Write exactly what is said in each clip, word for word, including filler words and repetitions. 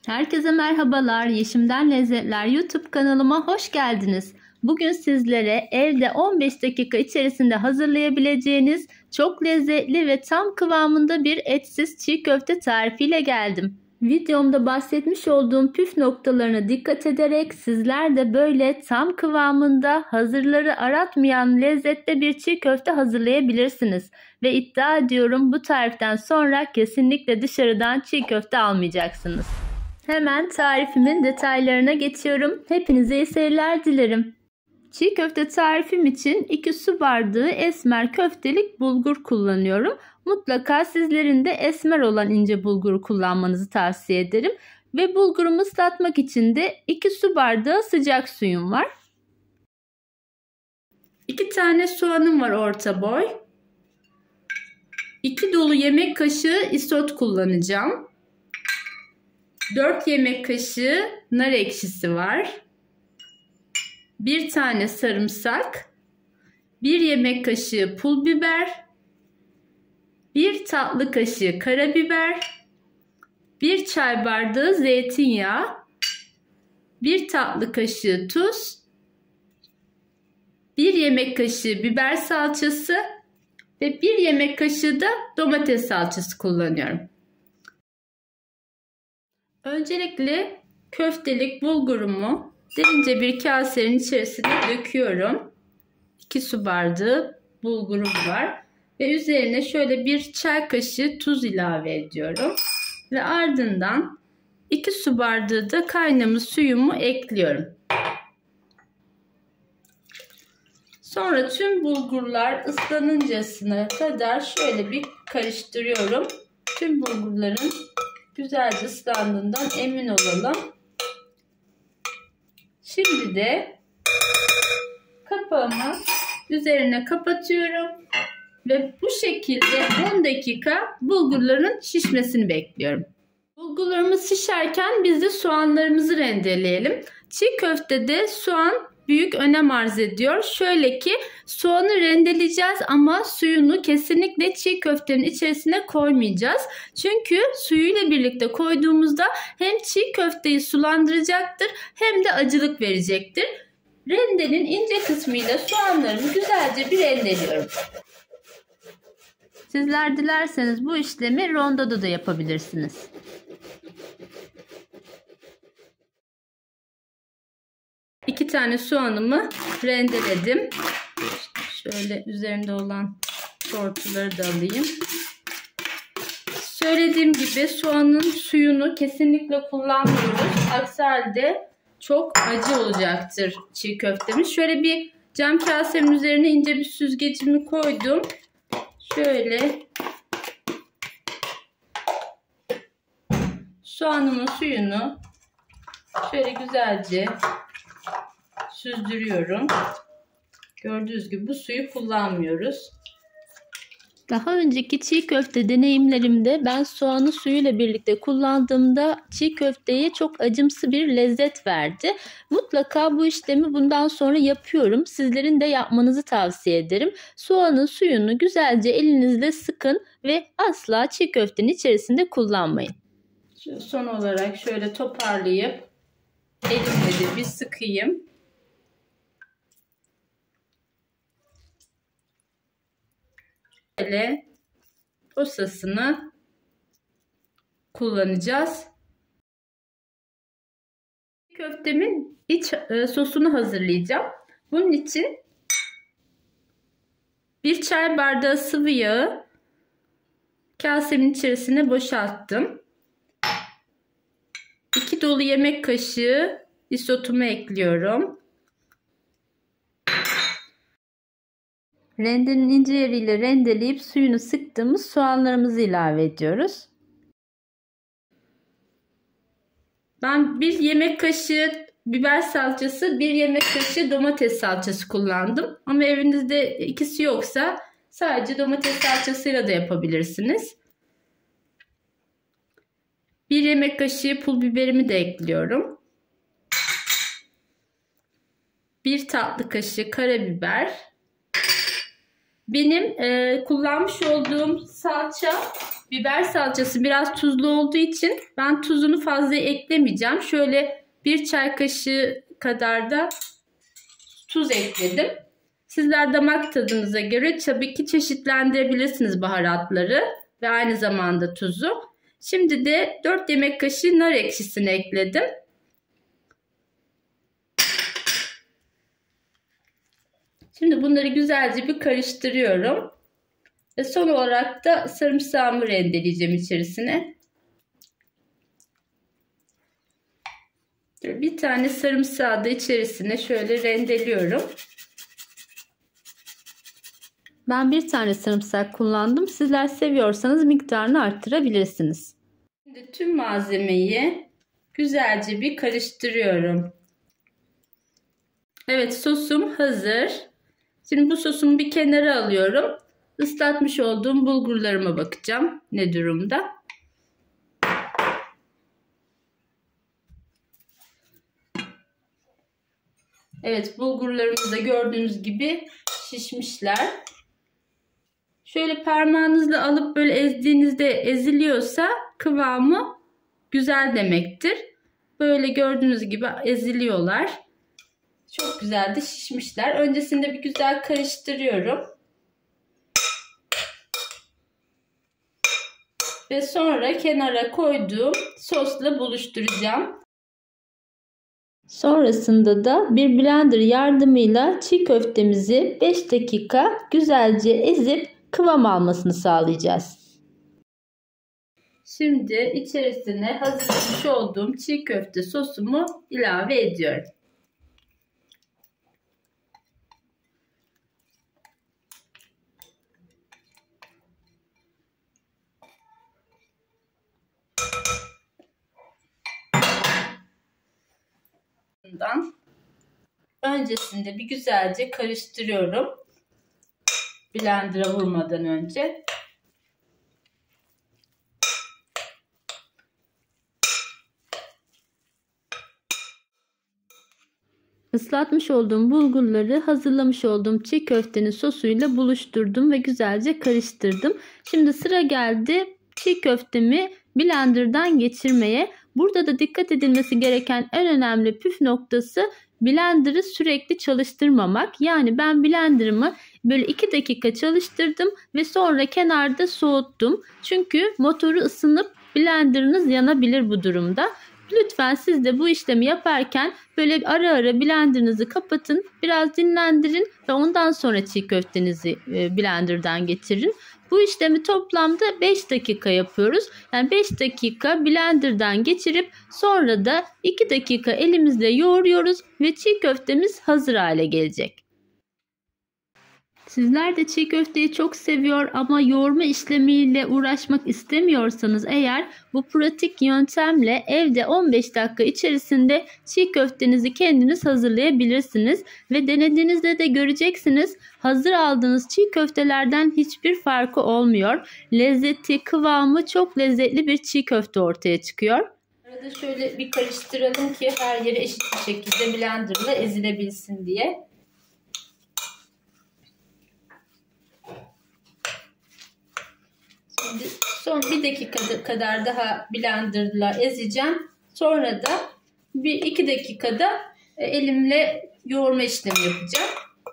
Herkese merhabalar. Yeşimden Lezzetler YouTube kanalıma hoş geldiniz. Bugün sizlere evde on beş dakika içerisinde hazırlayabileceğiniz çok lezzetli ve tam kıvamında bir etsiz çiğ köfte tarifiyle geldim. Videomda bahsetmiş olduğum püf noktalarına dikkat ederek sizler de böyle tam kıvamında hazırları aratmayan lezzette bir çiğ köfte hazırlayabilirsiniz. Ve iddia ediyorum bu tariften sonra kesinlikle dışarıdan çiğ köfte almayacaksınız. Hemen tarifimin detaylarına geçiyorum. Hepinize iyi seyirler dilerim. Çiğ köfte tarifim için iki su bardağı esmer köftelik bulgur kullanıyorum. Mutlaka sizlerin de esmer olan ince bulguru kullanmanızı tavsiye ederim. Ve bulgurumu ıslatmak için de iki su bardağı sıcak suyum var. iki tane soğanım var orta boy. iki dolu yemek kaşığı isot kullanacağım. dört yemek kaşığı nar ekşisi var. bir tane sarımsak. bir yemek kaşığı pul biber. bir tatlı kaşığı karabiber. bir çay bardağı zeytinyağı. bir tatlı kaşığı tuz. bir yemek kaşığı biber salçası. Ve bir yemek kaşığı da domates salçası kullanıyorum. Öncelikle köftelik bulgurumu derince bir kasenin içerisine döküyorum. iki su bardağı bulgurum var. Ve üzerine şöyle bir çay kaşığı tuz ilave ediyorum. Ve ardından iki su bardağı da kaynamış suyumu ekliyorum. Sonra tüm bulgurlar ıslanıncasına kadar şöyle bir karıştırıyorum. Tüm bulgurların güzelce ıslandığından emin olalım. Şimdi de kapağımı üzerine kapatıyorum ve bu şekilde on dakika bulgurların şişmesini bekliyorum. Bulgurlarımız şişerken biz de soğanlarımızı rendeleyelim. Çiğ köftede soğan büyük önem arz ediyor. Şöyle ki soğanı rendeleyeceğiz ama suyunu kesinlikle çiğ köftenin içerisine koymayacağız. Çünkü suyuyla birlikte koyduğumuzda hem çiğ köfteyi sulandıracaktır hem de acılık verecektir. Rendenin ince kısmıyla soğanlarımı güzelce bir rendeliyorum. Sizler dilerseniz bu işlemi rondoda da yapabilirsiniz. İki tane soğanımı rendeledim. Şöyle üzerinde olan tortuları da alayım. Söylediğim gibi soğanın suyunu kesinlikle kullanmıyoruz. Aksi halde çok acı olacaktır çiğ köftemiz. Şöyle bir cam kasemin üzerine ince bir süzgecimi koydum. Şöyle soğanımın suyunu şöyle güzelce süzdürüyorum. Gördüğünüz gibi bu suyu kullanmıyoruz. Daha önceki çiğ köfte deneyimlerimde ben soğanı suyuyla birlikte kullandığımda çiğ köfteye çok acımsı bir lezzet verdi. Mutlaka bu işlemi bundan sonra yapıyorum. Sizlerin de yapmanızı tavsiye ederim. Soğanın suyunu güzelce elinizle sıkın ve asla çiğ köftenin içerisinde kullanmayın. Son olarak şöyle toparlayıp elimle de bir sıkayım. Böyle posasını kullanacağız. Köftemin iç e, sosunu hazırlayacağım. Bunun için bir çay bardağı sıvı yağı kasemin içerisine boşalttım. iki dolu yemek kaşığı isotumu ekliyorum. Rendenin ince yeriyle rendeleyip suyunu sıktığımız soğanlarımızı ilave ediyoruz. Ben bir yemek kaşığı biber salçası, bir yemek kaşığı domates salçası kullandım. Ama evinizde ikisi yoksa sadece domates salçasıyla da yapabilirsiniz. bir yemek kaşığı pul biberimi de ekliyorum. bir tatlı kaşığı karabiber. Benim e, kullanmış olduğum salça Biber salçası biraz tuzlu olduğu için ben tuzunu fazla eklemeyeceğim. Şöyle bir çay kaşığı kadar da tuz ekledim. Sizler damak tadınıza göre tabii ki çeşitlendirebilirsiniz baharatları ve aynı zamanda tuzu. Şimdi de dört yemek kaşığı nar ekşisini ekledim. Şimdi bunları güzelce bir karıştırıyorum. Ve son olarak da sarımsağımı rendeleyeceğim içerisine. Bir tane sarımsağı da içerisine şöyle rendeliyorum. Ben bir tane sarımsak kullandım. Sizler seviyorsanız miktarını arttırabilirsiniz. Şimdi tüm malzemeyi güzelce bir karıştırıyorum. Evet, sosum hazır. Şimdi bu sosumu bir kenara alıyorum. Islatmış olduğum bulgurlarıma bakacağım ne durumda. Evet, bulgurlarımız da gördüğünüz gibi şişmişler. Şöyle parmağınızla alıp böyle ezdiğinizde eziliyorsa kıvamı güzel demektir. Böyle gördüğünüz gibi eziliyorlar. Çok güzel de şişmişler. Öncesinde bir güzel karıştırıyorum. Ve sonra kenara koyduğum sosla buluşturacağım. Sonrasında da bir blender yardımıyla çiğ köftemizi beş dakika güzelce ezip kıvam almasını sağlayacağız. Şimdi içerisine hazırlamış olduğum çiğ köfte sosumu ilave ediyorum. Öncesinde bir güzelce karıştırıyorum. Blender'a vurmadan önce. Islatmış olduğum bulgurları hazırlamış olduğum çiğ köftenin sosuyla buluşturdum ve güzelce karıştırdım. Şimdi sıra geldi çiğ köftemi blenderdan geçirmeye. Burada da dikkat edilmesi gereken en önemli püf noktası blender'ı sürekli çalıştırmamak. Yani ben blender'ımı böyle iki dakika çalıştırdım ve sonra kenarda soğuttum. Çünkü motoru ısınıp blender'ınız yanabilir bu durumda. Lütfen siz de bu işlemi yaparken böyle ara ara blender'ınızı kapatın, biraz dinlendirin ve ondan sonra çiğ köftenizi blender'dan geçirin. Bu işlemi toplamda beş dakika yapıyoruz. Yani beş dakika blender'dan geçirip sonra da iki dakika elimizle yoğuruyoruz ve çiğ köftemiz hazır hale gelecek. Sizler de çiğ köfteyi çok seviyor ama yoğurma işlemiyle uğraşmak istemiyorsanız eğer bu pratik yöntemle evde on beş dakika içerisinde çiğ köftenizi kendiniz hazırlayabilirsiniz ve denediğinizde de göreceksiniz hazır aldığınız çiğ köftelerden hiçbir farkı olmuyor. Lezzeti, kıvamı çok lezzetli bir çiğ köfte ortaya çıkıyor. Arada şöyle bir karıştıralım ki her yeri eşit bir şekilde blenderla ezilebilsin diye. Şimdi son bir dakika kadar daha blenderla ezeceğim. Sonra da bir iki dakikada elimle yoğurma işlemi yapacağım.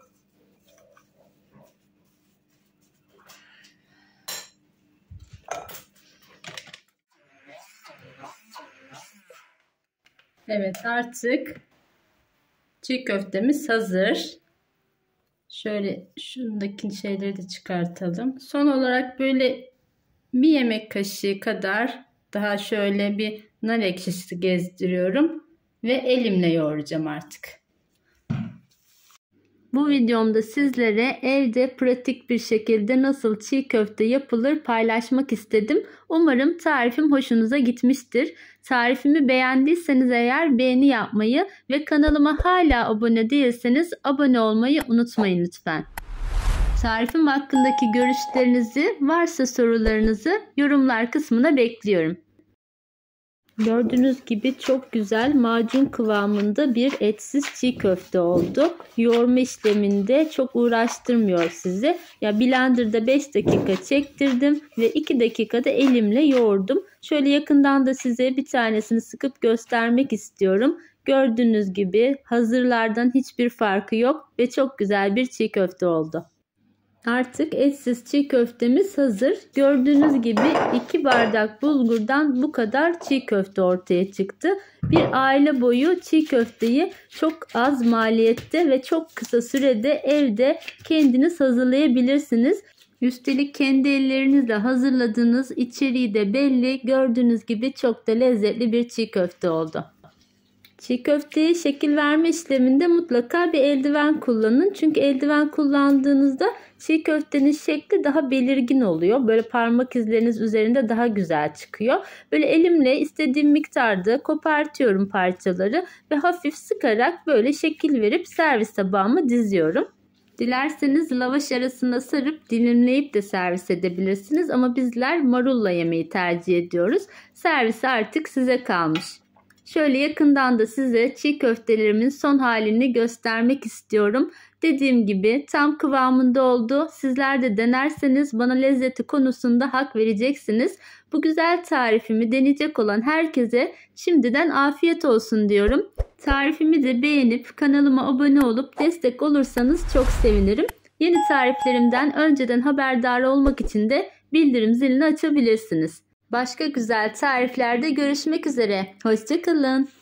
Evet, artık çiğ köftemiz hazır. Şöyle şundaki şeyleri de çıkartalım. Son olarak böyle bir yemek kaşığı kadar daha şöyle bir nar ekşisi gezdiriyorum ve elimle yoğuracağım artık. Bu videomda sizlere evde pratik bir şekilde nasıl çiğ köfte yapılır paylaşmak istedim. Umarım tarifim hoşunuza gitmiştir. Tarifimi beğendiyseniz eğer beğeni yapmayı ve kanalıma hala abone değilseniz abone olmayı unutmayın lütfen. Tarifim hakkındaki görüşlerinizi, varsa sorularınızı yorumlar kısmına bekliyorum. Gördüğünüz gibi çok güzel macun kıvamında bir etsiz çiğ köfte oldu. Yoğurma işleminde çok uğraştırmıyor sizi. Ya blenderda beş dakika çektirdim ve iki dakikada elimle yoğurdum. Şöyle yakından da size bir tanesini sıkıp göstermek istiyorum. Gördüğünüz gibi hazırlardan hiçbir farkı yok ve çok güzel bir çiğ köfte oldu. Artık etsiz çiğ köftemiz hazır. Gördüğünüz gibi iki bardak bulgurdan bu kadar çiğ köfte ortaya çıktı. Bir aile boyu çiğ köfteyi çok az maliyette ve çok kısa sürede evde kendiniz hazırlayabilirsiniz. Üstelik kendi ellerinizle hazırladığınız içeriği de belli. Gördüğünüz gibi çok da lezzetli bir çiğ köfte oldu. Çiğ köfteye şekil verme işleminde mutlaka bir eldiven kullanın. Çünkü eldiven kullandığınızda çiğ köftenin şekli daha belirgin oluyor. Böyle parmak izleriniz üzerinde daha güzel çıkıyor. Böyle elimle istediğim miktarda kopartıyorum parçaları ve hafif sıkarak böyle şekil verip servis tabağıma diziyorum. Dilerseniz lavaş arasında sarıp dilimleyip de servis edebilirsiniz. Ama bizler marulla yemeyi tercih ediyoruz. Servisi artık size kalmış. Şöyle yakından da size çiğ köftelerimin son halini göstermek istiyorum. Dediğim gibi tam kıvamında oldu. Sizler de denerseniz bana lezzeti konusunda hak vereceksiniz. Bu güzel tarifimi deneyecek olan herkese şimdiden afiyet olsun diyorum. Tarifimi de beğenip kanalıma abone olup destek olursanız çok sevinirim. Yeni tariflerimden önceden haberdar olmak için de bildirim zilini açabilirsiniz. Başka güzel tariflerde görüşmek üzere. Hoşça kalın.